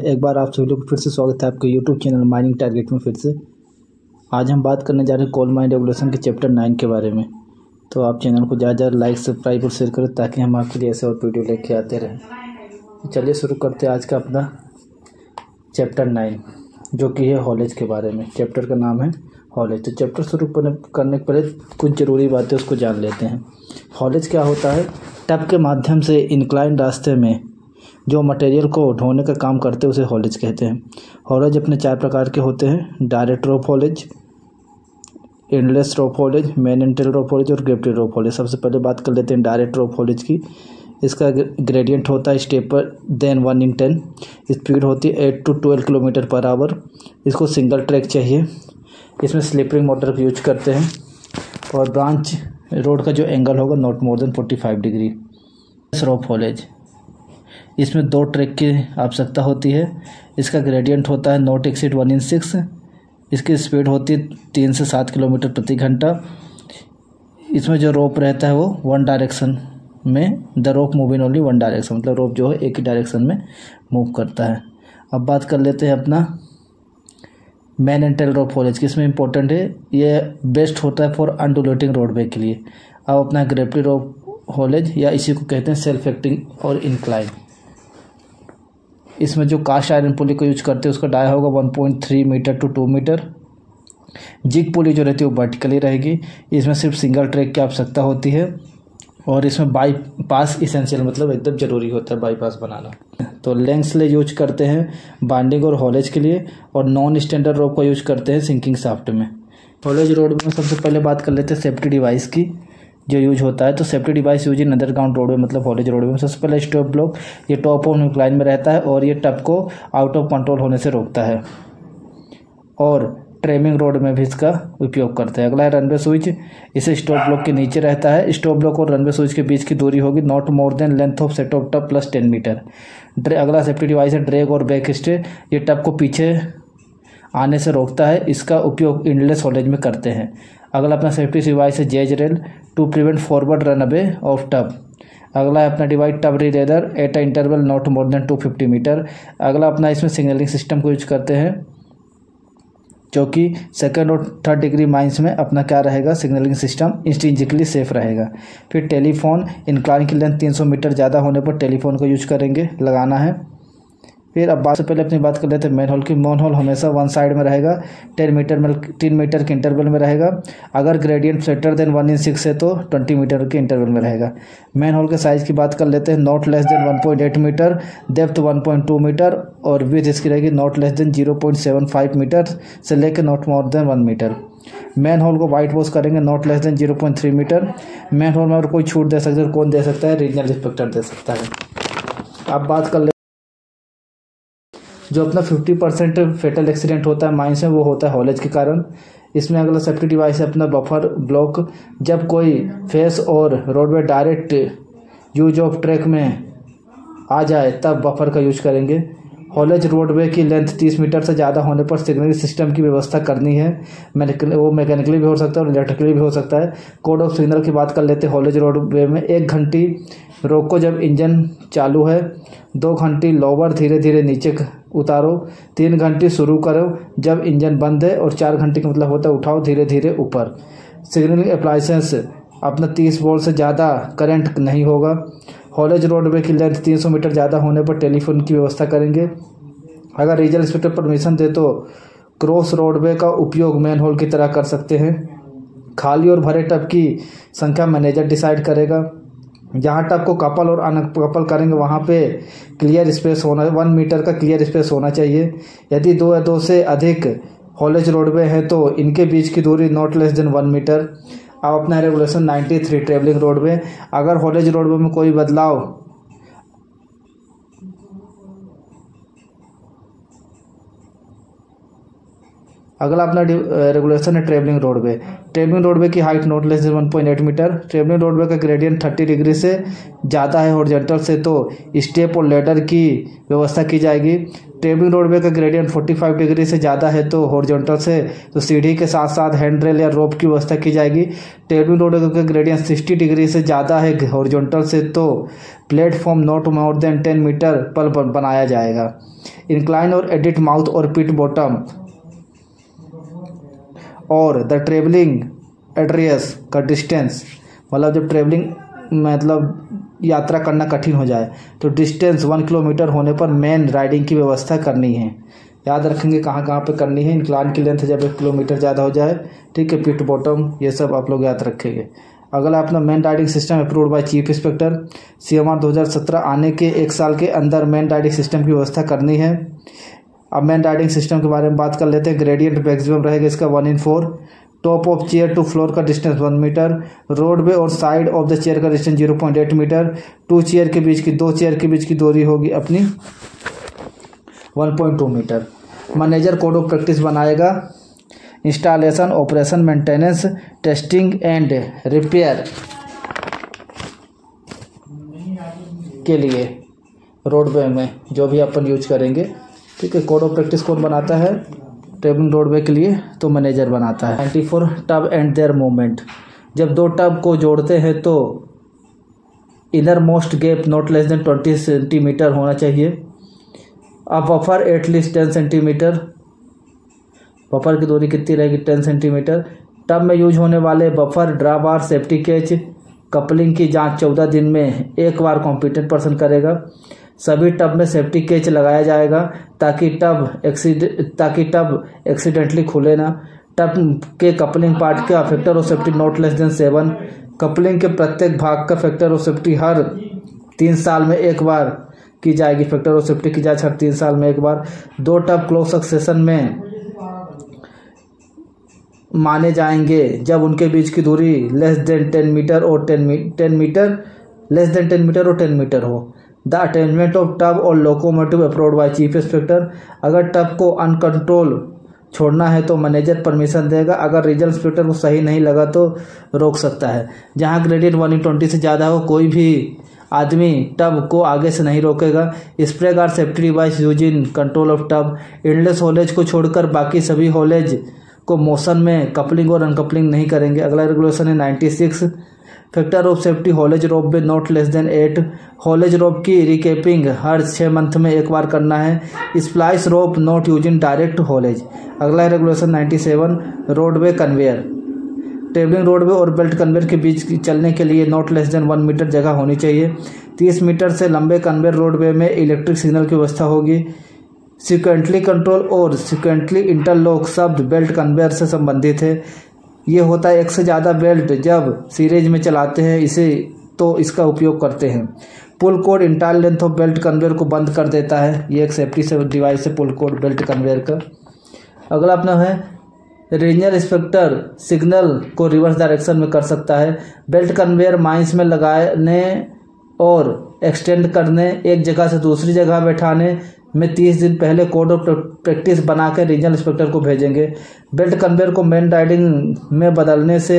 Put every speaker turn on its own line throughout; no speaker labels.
एक बार आप सभी लोग को फिर से स्वागत है आपके यूट्यूब चैनल माइनिंग टारगेट में। फिर से आज हम बात करने जा रहे हैं कोल माइन रेगुलेशन के चैप्टर 9 के बारे में। तो आप चैनल को ज़्यादा लाइक सब्सक्राइब और शेयर करें ताकि हम आपके लिए ऐसे और वीडियो लेके आते रहें। तो चलिए शुरू करते हैं आज का अपना चैप्टर 9 जो कि है हॉलेज के बारे में। चैप्टर का नाम है हॉलेज। तो चैप्टर शुरू करने के पहले कुछ ज़रूरी बातें उसको जान लेते हैं। हॉलेज क्या होता है? टब के माध्यम से इंक्लाइन रास्ते में जो मटेरियल को ढोने का काम करते हैं उसे हॉलेज कहते हैं। हॉलेज अपने 4 प्रकार के होते हैं: direct rope haulage, endless rope haulage, main and tail rope haulage और ग्रेविटी रोप हॉलेज। सबसे पहले बात कर लेते हैं डायरेक्ट रोप हॉलेज की। इसका ग्रेडियंट होता है स्टेपर देन 1 in 10। स्पीड होती है 8 to 12 किलोमीटर पर आवर। इसको सिंगल ट्रैक चाहिए। इसमें स्लिपरिंग मोटर का यूज करते हैं और ब्रांच रोड का जो एंगल होगा not more than 45 degree. Rope haulage, इसमें 2 ट्रैक की आवश्यकता होती है। इसका ग्रेडियंट होता है नॉट एक्सीड 1 in 6। इसकी स्पीड होती है 3 से 7 किलोमीटर प्रति घंटा। इसमें जो रोप रहता है वो 1 डायरेक्शन में, the rope move in only 1 direction, मतलब रोप जो है एक ही डायरेक्शन में मूव करता है। अब बात कर लेते हैं अपना main and tail rope haulage की। इसमें इंपॉर्टेंट है, ये बेस्ट होता है फॉर अनडुलेटिंग रोडवे के लिए। अब अपना ग्रेविटी रोप हॉलेज या इसी को कहते हैं सेल्फ एक्टिंग और इंक्लाइन। इसमें जो कास्ट आयरन पुली को यूज करते हैं उसका डाया होगा 1.3 metre to 2 metre. Jig pulley जो रहती है वो वर्टिकली रहेगी। इसमें सिर्फ सिंगल ट्रैक की आवश्यकता होती है और इसमें बाईपास इसेंशियल, मतलब एकदम ज़रूरी होता है बाईपास बनाना। तो लेंथ ले यूज करते हैं बाइंडिंग और हॉलेज के लिए, और नॉन स्टैंडर्ड रोप का यूज करते हैं सिंकिंग शाफ्ट में। हॉलेज रोड में सबसे पहले बात कर लेते हैं सेफ्टी डिवाइस की जो यूज होता है। तो safety device use in underground roadway, मतलब हॉलेज रोडवे में सबसे पहले स्टॉप ब्लॉक, ये टॉप ऑन इंक्लाइन में रहता है और ये टब को आउट ऑफ कंट्रोल होने से रोकता है, और ट्रेमिंग रोड में भी इसका उपयोग करते हैं। अगला है रनवे स्विच। इसे स्टॉप ब्लॉक के नीचे रहता है। स्टॉप ब्लॉक और रनवे स्विच के बीच की दूरी होगी not more than length of set of tub plus 10 metre. अगला सेफ्टी डिवाइस है ड्रैग और बैक स्टे। ये टब को पीछे आने से रोकता है। इसका उपयोग इंडलेस हॉलेज में करते हैं। अगला अपना सेफ्टी डिवाइस है jazz rail to prevent forward run away of tub. अगला है अपना डिवाइस टब रिलेडर at a interval not more than 250 metre. अगला अपना इसमें सिग्नलिंग सिस्टम को यूज करते हैं जो कि 2nd और 3rd डिग्री माइंस में अपना क्या रहेगा, सिग्नलिंग सिस्टम इंस्ट्रिंजिकली सेफ रहेगा। फिर टेलीफोन, इंक्लाइन की लेंथ 300 मीटर ज़्यादा होने पर टेलीफोन को यूज करेंगे, लगाना है। फिर अब बात से पहले अपनी बात कर लेते हैं मैन होल की। मैन होल हमेशा 1 साइड में रहेगा, 3 मीटर के इंटरवल में रहेगा। अगर ग्रेडियंट ग्रेटर देन 1 in 6 है तो 20 मीटर के इंटरवल में रहेगा। मैन होल के साइज़ की बात कर लेते हैं। Not less than 1.8 metre, depth 1.2 metre और विड्थ इसकी रहेगी नॉट लेस देन 0.75 मीटर से लेकर not more than 1 metre. Manhole को वाइट वॉश करेंगे not less than 0.3 metre. Manhole में अगर कोई छूट दे सकता है, कौन दे सकता है? रीजनल इंस्पेक्टर दे सकता है। अब बात कर ले जो अपना 50% फेटल एक्सीडेंट होता है माइंस में, वो होता है हॉलेज के कारण। इसमें अगला सेफ्टी डिवाइस है अपना बफर ब्लॉक। जब कोई फेस और roadway direct use of track में आ जाए तब बफर का यूज करेंगे। हॉलेज रोडवे की लेंथ 30 मीटर से ज़्यादा होने पर सिग्नलिंग सिस्टम की व्यवस्था करनी है। वो मैकेनिकली भी हो सकता है और इलेक्ट्रिकली भी हो सकता है। कोड ऑफ सिग्नल की बात कर लेते हैं। हॉलेज रोडवे में 1 घंटी रोको जब इंजन चालू है, 2 घंटी लोअर धीरे धीरे नीचे उतारो, 3 घंटी शुरू करो जब इंजन बंद है, और 4 घंटे का मतलब होता है उठाओ धीरे धीरे ऊपर। सिग्नलिंग अप्लायंसेस अपना 30 वोल्ट से ज़्यादा करंट नहीं होगा। हॉलेज रोडवे की लेंथ 300 मीटर ज़्यादा होने पर टेलीफोन की व्यवस्था करेंगे। अगर रीजनल इंस्पेक्टर परमिशन दे तो क्रॉस रोडवे का उपयोग मैन होल की तरह कर सकते हैं। खाली और भरे टब की संख्या मैनेजर डिसाइड करेगा। जहाँ टब को कपल और अनकपल करेंगे वहाँ पे क्लियर स्पेस होना, 1 मीटर का क्लियर स्पेस होना चाहिए। यदि 2 या 2 से अधिक हॉलेज रोडवे है तो इनके बीच की दूरी नॉट लेस देन 1 मीटर। अब अपना रेगुलेशन 93 ट्रेवलिंग रोडवे। अगर हॉलेज रोडवे में कोई बदलाव अगला अपना रेगुलेशन है ट्रेवलिंग रोडवे। ट्रेवलिंग रोडवे की height not less than 1.8 metre. Travelling roadway का ग्रेडियंट 30 डिग्री से ज़्यादा है हॉरिजॉन्टल से तो स्टेप और लेडर की व्यवस्था की जाएगी। ट्रेवलिंग रोडवे का ग्रेडियंट 45 डिग्री से ज़्यादा है तो हॉरिजॉन्टल से तो सीढ़ी के साथ साथ हैंड रेल या रोप की व्यवस्था की जाएगी। ट्रेवलिंग रोडवे का ग्रेडियंट 60 डिग्री से ज़्यादा है हॉरिजॉन्टल से तो platform not more than 10 metre पर बनाया जाएगा। इंक्लाइन और एडिट माउथ और पिट बॉटम और द ट्रेवलिंग एड्रेस का डिस्टेंस, मतलब जब ट्रेवलिंग मतलब यात्रा करना कठिन हो जाए तो डिस्टेंस 1 किलोमीटर होने पर मेन राइडिंग की व्यवस्था करनी है। याद रखेंगे कहाँ कहाँ पे करनी है। इंक्लाइन की लेंथ जब 1 किलोमीटर ज़्यादा हो जाए, ठीक है, पिट बॉटम ये सब आप लोग याद रखेंगे। अगला अपना man riding system approved by chief inspector. CMR 2017 आने के 1 साल के अंदर मेन राइडिंग सिस्टम की व्यवस्था करनी है। अब मेन राइडिंग सिस्टम के बारे में बात कर लेते हैं। ग्रेडियंट मैक्सिमम रहेगा इसका 1/4। Top of chair to floor का डिस्टेंस 1 मीटर। रोडवे और साइड ऑफ द चेयर का डिस्टेंस 0.8 मीटर। 2 चेयर के बीच की 2 चेयर के बीच की दूरी होगी अपनी 1.2 metre. Manager code of practice बनाएगा। Installation, operation, maintenance, testing and repair के लिए रोडवे में जो भी अपन यूज करेंगे, ठीक है। कोड ऑफ प्रैक्टिस कौन बनाता है? ट्रेवलिंग रोडवे के लिए तो मैनेजर बनाता है। 94 टब एंड देयर मूवमेंट। जब 2 टब को जोड़ते हैं तो innermost gap not less than 20 centimetre होना चाहिए। अब बफर एटलीस्ट 10 सेंटीमीटर। बफर की दूरी कितनी रहेगी? 10 सेंटीमीटर। टब में यूज होने वाले buffer, draw bar, safety catch, coupling की जांच 14 दिन में एक बार कॉम्पिटेंट पर्सन करेगा। सभी टब में सेफ्टी कैच लगाया जाएगा ताकि टब एक्सीडेंटली खुले ना। टब के कपलिंग पार्ट का factor of safety not less than 7। कपलिंग के प्रत्येक भाग का फैक्टर ऑफ सेफ्टी हर 3 साल में एक बार की जाएगी। फैक्टर ऑफ सेफ्टी की जांच हर 3 साल में एक बार। 2 टब क्लोज सक्सेशन में माने जाएंगे जब उनके बीच की दूरी लेस देन 10 मीटर और 10 मीटर हो। द अटेचमेंट ऑफ टब और locomotive approved by chief inspector. अगर टब को अनकंट्रोल छोड़ना है तो मैनेजर परमिशन देगा। अगर रीजनल इंस्पेक्टर को सही नहीं लगा तो रोक सकता है। जहां ग्रेडियंट 1/20 से ज़्यादा हो, कोई भी आदमी टब को आगे से नहीं रोकेगा। Spray guard safety device use in control of tub. Endless haulage को छोड़कर बाकी सभी हॉलेज को मोशन में कपलिंग और अनकपलिंग नहीं करेंगे। अगला रेगुलेशन है 96 factor of safety haulage rope में not less than 8। Haulage rope की रिकेपिंग हर 6 मंथ में एक बार करना है। Splice rope not use in direct haulage. अगला regulation 97 roadway conveyor. Travelling roadway और बेल्ट कन्वेयर के बीच चलने के लिए नॉट लेस देन 1 मीटर जगह होनी चाहिए। 30 मीटर से लंबे कन्वेयर रोडवे में इलेक्ट्रिक सिग्नल की व्यवस्था होगी। सिक्वेंटली कंट्रोल और सिक्वेंटली इंटरलॉक शब्द बेल्ट कन्वेयर से संबंधित है। ये होता है एक से ज़्यादा बेल्ट जब सीरीज में चलाते हैं इसे तो इसका उपयोग करते हैं। Pull cord entire length of belt conveyor को बंद कर देता है। ये एक सेफ्टी से डिवाइस है पुल कोड बेल्ट कन्वेयर का। अगला अपना है रीजनल इंस्पेक्टर सिग्नल को रिवर्स डायरेक्शन में कर सकता है। बेल्ट कन्वेयर माइंस में लगाने और एक्सटेंड करने, एक जगह से दूसरी जगह बैठाने में 30 दिन पहले कोड ऑफ प्रैक्टिस बनाकर रीजनल इंस्पेक्टर को भेजेंगे। बेल्ट कन्वेयर को मेन राइडिंग में बदलने से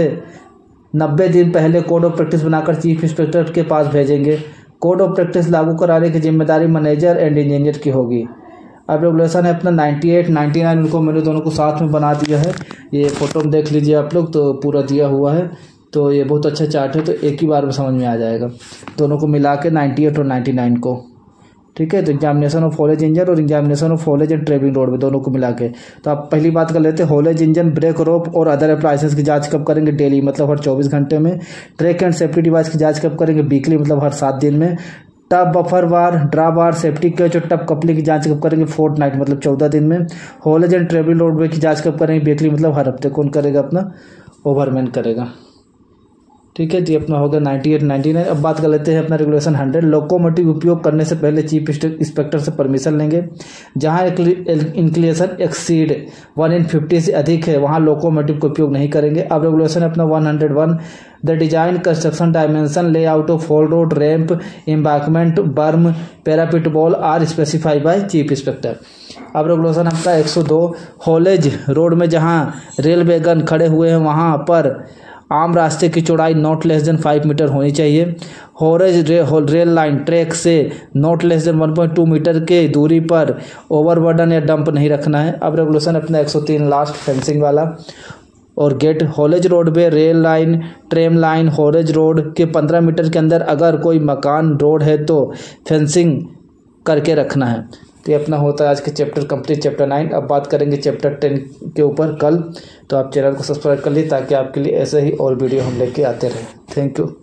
90 दिन पहले कोड ऑफ प्रैक्टिस बनाकर चीफ इंस्पेक्टर के पास भेजेंगे। कोड ऑफ प्रैक्टिस लागू कराने की जिम्मेदारी मैनेजर एंड इंजीनियर की होगी। अब रेगुलेशन है अपना 98, 99, उनको मैंने दोनों को साथ में बना दिया है। ये फोटो में देख लीजिए आप लोग, तो पूरा दिया हुआ है। तो ये बहुत अच्छा चार्ट है, तो एक ही बार में समझ में आ जाएगा दोनों को मिला के 98 और 99 को, ठीक है। तो एग्जामिनेशन ऑफ हॉलेज इंजन और examination of haulage and travelling road में दोनों को मिला के। तो आप पहली बात कर लेते हैं हॉलेज इंजन, ब्रेक रोप और अदर अप्लायंसेस की जांच कब करेंगे? डेली, मतलब हर 24 घंटे में। ट्रैक एंड सेफ्टी डिवाइस की जांच कब करेंगे? वीकली, मतलब हर 7 दिन में। Tub, buffer bar, draw bar, safety catch और टब कपलिंग की जांच कब करेंगे? फोर्टनाइट, मतलब 14 दिन में। हॉलेज एंड ट्रेवलिंग रोड की जांच कब करेंगे? वीकली, मतलब हर हफ्ते। कौन करेगा? अपना ओवरमैन करेगा, ठीक है। जी अपना होगा 98, 99। अब बात कर लेते हैं अपना रेगुलेशन 100 लोकोमोटिव उपयोग करने से पहले चीफ इंस्पेक्टर से परमिशन लेंगे। जहां इंक्लेशन एक्सीड 1/50 से अधिक है वहां लोकोमोटिव का उपयोग नहीं करेंगे। अब रेगुलेशन अपना 101 the design construction dimension layout of haul road, ramp, embankment, berm, parapet wall are specified by chief inspector. अब रेगुलेशन आपका 102 हॉलेज रोड में जहाँ रेल वैगन खड़े हुए हैं वहाँ पर आम रास्ते की चौड़ाई नॉट लेस देन 5 मीटर होनी चाहिए। हॉरेज रेल लाइन ट्रैक से नॉट लेस देन 1.2 मीटर के दूरी पर ओवरबर्डन या डंप नहीं रखना है। अब रेगुलेशन अपना 103 लास्ट फेंसिंग वाला और गेट हॉलेज रोड पे rail line tram line haulage road के 15 मीटर के अंदर अगर कोई मकान रोड है तो फेंसिंग करके रखना है। तो ये अपना होता है आज के चैप्टर कंप्लीट चैप्टर 9। अब बात करेंगे चैप्टर 10 के ऊपर कल। तो आप चैनल को सब्सक्राइब कर लीजिए ताकि आपके लिए ऐसे ही और वीडियो हम लेके आते रहें। Thank you.